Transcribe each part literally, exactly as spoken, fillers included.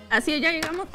Así ya llegamos.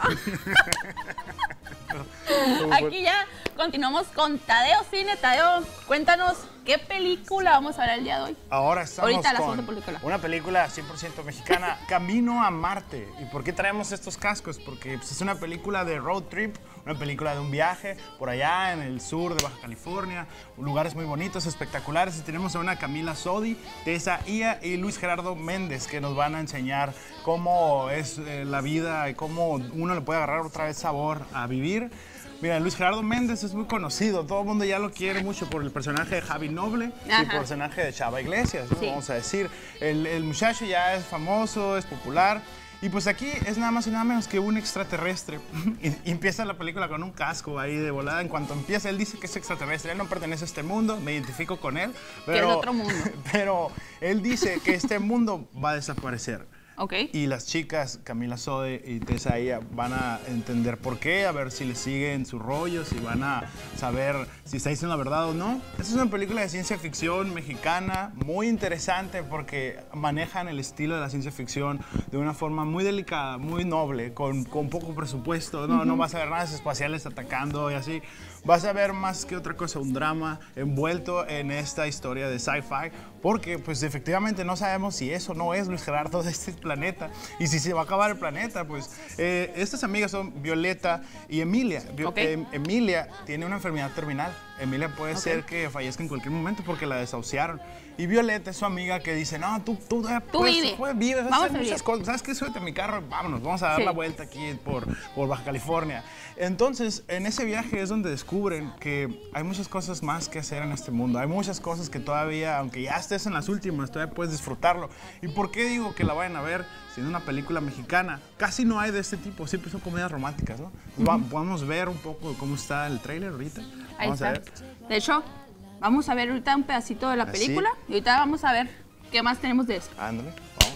Aquí ya continuamos con Tadeo Cine. Tadeo, cuéntanos qué película vamos a ver el día de hoy. Ahora estamos Ahorita la con segunda película. Una película cien por ciento mexicana, Camino a Marte. ¿Y por qué traemos estos cascos? Porque pues, es una película de road trip, una película de un viaje por allá en el sur de Baja California, lugares muy bonitos, espectaculares. Y tenemos a una Camila Sodi, Tessa Ia y Luis Gerardo Méndez que nos van a enseñar cómo es eh, la vida y cómo uno le puede agarrar otra vez sabor a vivir. Mira, Luis Gerardo Méndez es muy conocido, todo el mundo ya lo quiere mucho por el personaje de Javi Noble Ajá. y por el personaje de Chava Iglesias, ¿no? Sí. Vamos a decir. El, el muchacho ya es famoso, es popular. Y pues aquí es nada más y nada menos que un extraterrestre. Y, y empieza la película con un casco ahí de volada. En cuanto empieza, él dice que es extraterrestre. Él no pertenece a este mundo, me identifico con él. Pero, que es otro mundo. Pero él dice que este mundo va a desaparecer. Okay. Y las chicas, Camila Sodi y Tessa Ia, van a entender por qué, a ver si le siguen su rollo, si van a saber si está diciendo la verdad o no. Esta es una película de ciencia ficción mexicana muy interesante porque manejan el estilo de la ciencia ficción de una forma muy delicada, muy noble, con, con poco presupuesto. No, uh-huh. no vas a ver naves espaciales atacando y así. Vas a ver más que otra cosa, un drama envuelto en esta historia de sci-fi, porque pues efectivamente no sabemos si eso no es Luis Gerardo de este planeta y si se va a acabar el planeta. Pues eh, estas amigas son Violeta y Emilia. Okay. Eh, Emilia tiene una enfermedad terminal. Emilia puede okay. ser que fallezca en cualquier momento porque la desahuciaron. Y Violeta es su amiga que dice, no, tú, tú, eh, tú pues, vive. Pues, vives, vas a hacer muchas cosas. ¿Sabes qué? Súbete a mi carro, vámonos, vamos a dar sí. la vuelta aquí por, por Baja California. Entonces, en ese viaje es donde descubren que hay muchas cosas más que hacer en este mundo. Hay muchas cosas que todavía, aunque ya estés en las últimas, todavía puedes disfrutarlo. ¿Y por qué digo que la vayan a ver siendo una película mexicana? Casi no hay de este tipo, siempre son comedias románticas, ¿no? Uh-huh. Podemos ver un poco cómo está el tráiler ahorita. Ahí vamos está. A ver. De hecho, vamos a ver ahorita un pedacito de la ¿Así? película y ahorita vamos a ver qué más tenemos de eso. Ándale, vamos.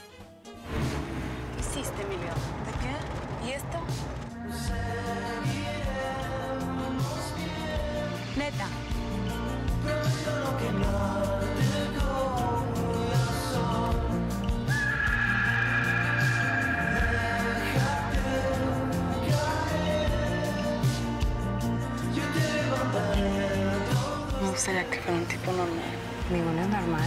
¿Qué hiciste, Emilio? ¿De qué? ¿Y esto? Neta. Me gustaría que fuera un tipo normal. Ninguno es normal.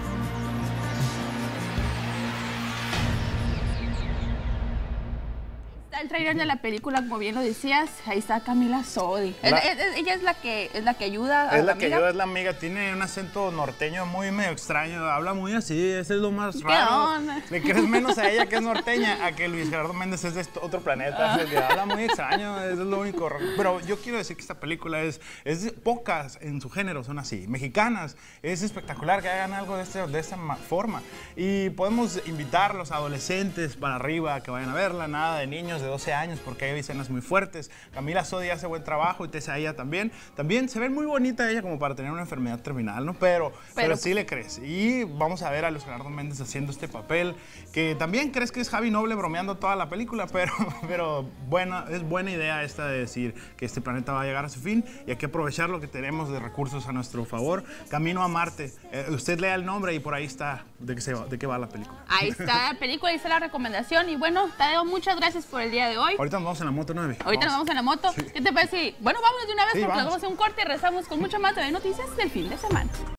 El trailer de la película, como bien lo decías, ahí está Camila Sodi. La, es, es, ella es la que es la que ayuda a Es la, la que amiga. ayuda, es la amiga. Tiene un acento norteño muy medio extraño. Habla muy así, ese es lo más ¿Qué raro. onda? Le crees menos a ella que es norteña, a que Luis Gerardo Méndez es de otro planeta. O sea, habla muy extraño, eso es lo único raro. Pero yo quiero decir que esta película es, es pocas en su género, son así, mexicanas. Es espectacular que hagan algo de, este, de esta forma. Y podemos invitar a los adolescentes para arriba a que vayan a verla, nada de niños de doce años, porque hay escenas muy fuertes. Camila Sodi hace buen trabajo y Tessa Ia también. También se ve muy bonita ella como para tener una enfermedad terminal, ¿no? Pero, pero, pero sí le crees. Y vamos a ver a Luis Gerardo Méndez haciendo este papel, que también crees que es Javi Noble bromeando toda la película, pero, pero bueno, es buena idea esta de decir que este planeta va a llegar a su fin y hay que aprovechar lo que tenemos de recursos a nuestro favor. Camino a Marte. Eh, usted lea el nombre y por ahí está de qué, se va, de qué va la película. Ahí está la película, ahí está la recomendación. Y bueno, Tadeo, muchas gracias por el día de hoy. Ahorita nos vamos en la moto nueve. Ahorita vamos. nos vamos en la moto. Sí. ¿Qué te parece? Bueno, vámonos de una vez sí, porque vamos. nos vamos a hacer un corte y rezamos con mucho más de noticias del fin de semana.